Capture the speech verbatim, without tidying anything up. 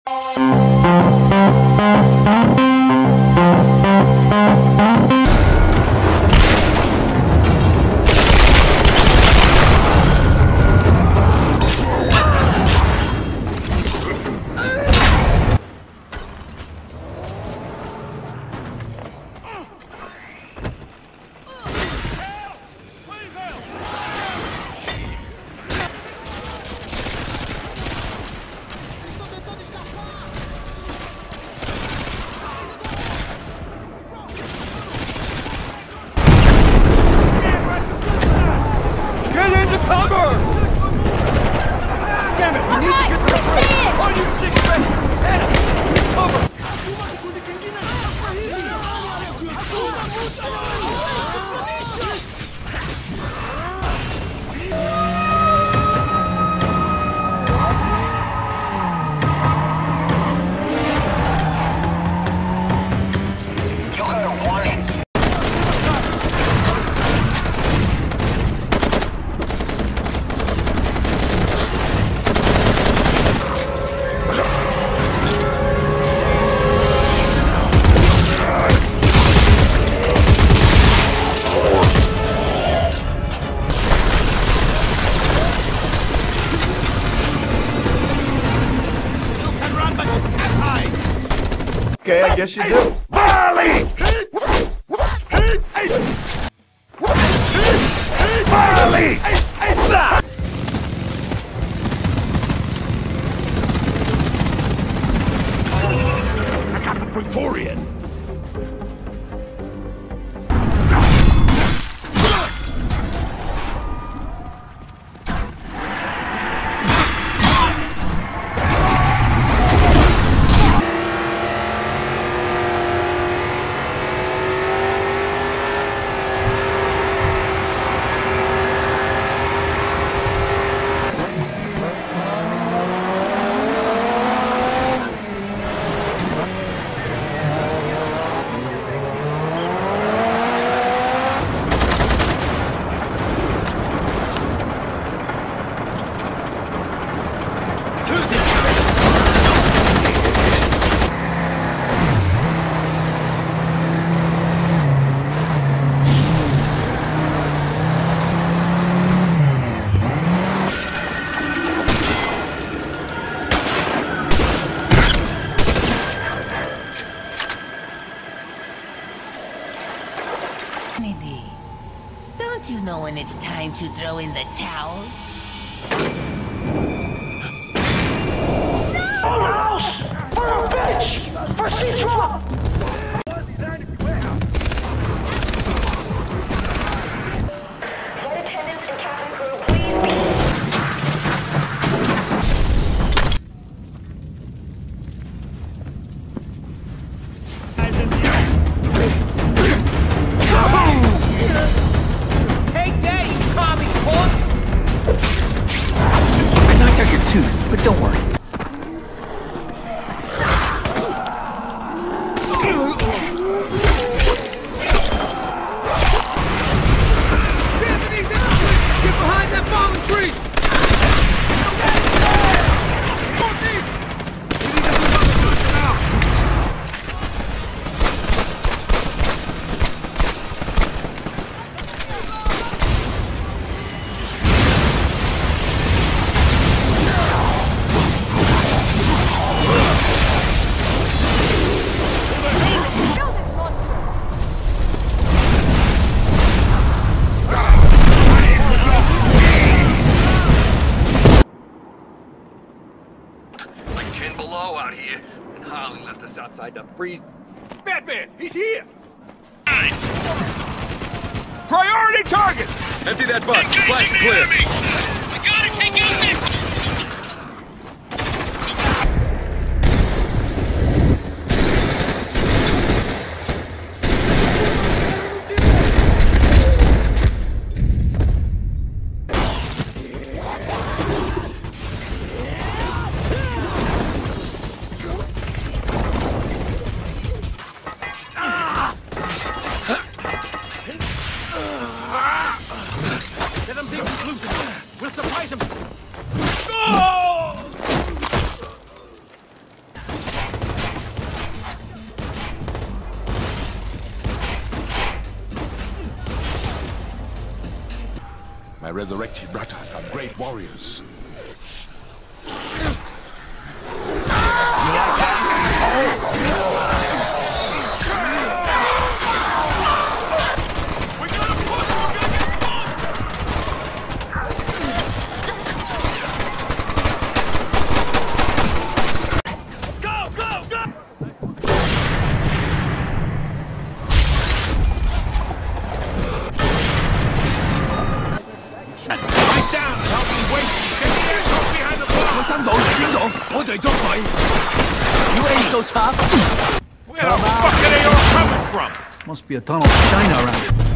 Okay, I guess you do. Marley! Marley! I got the Praetorian. Kennedy, don't you know when it's time to throw in the towel? Full house! For a bitch! For Citra! Flight attendants and cabin crew, please. Tooth, but don't worry. Out here, and Harley left us outside to freeze. Batman, he's here! Priority target! Empty that bus. Blast clear. We gotta take out this! Let him be exclusive. We'll surprise him. I resurrected Rata, some great warriors. You ain't so tough. Where the fuck are they all coming from? Must be a tunnel of China around it.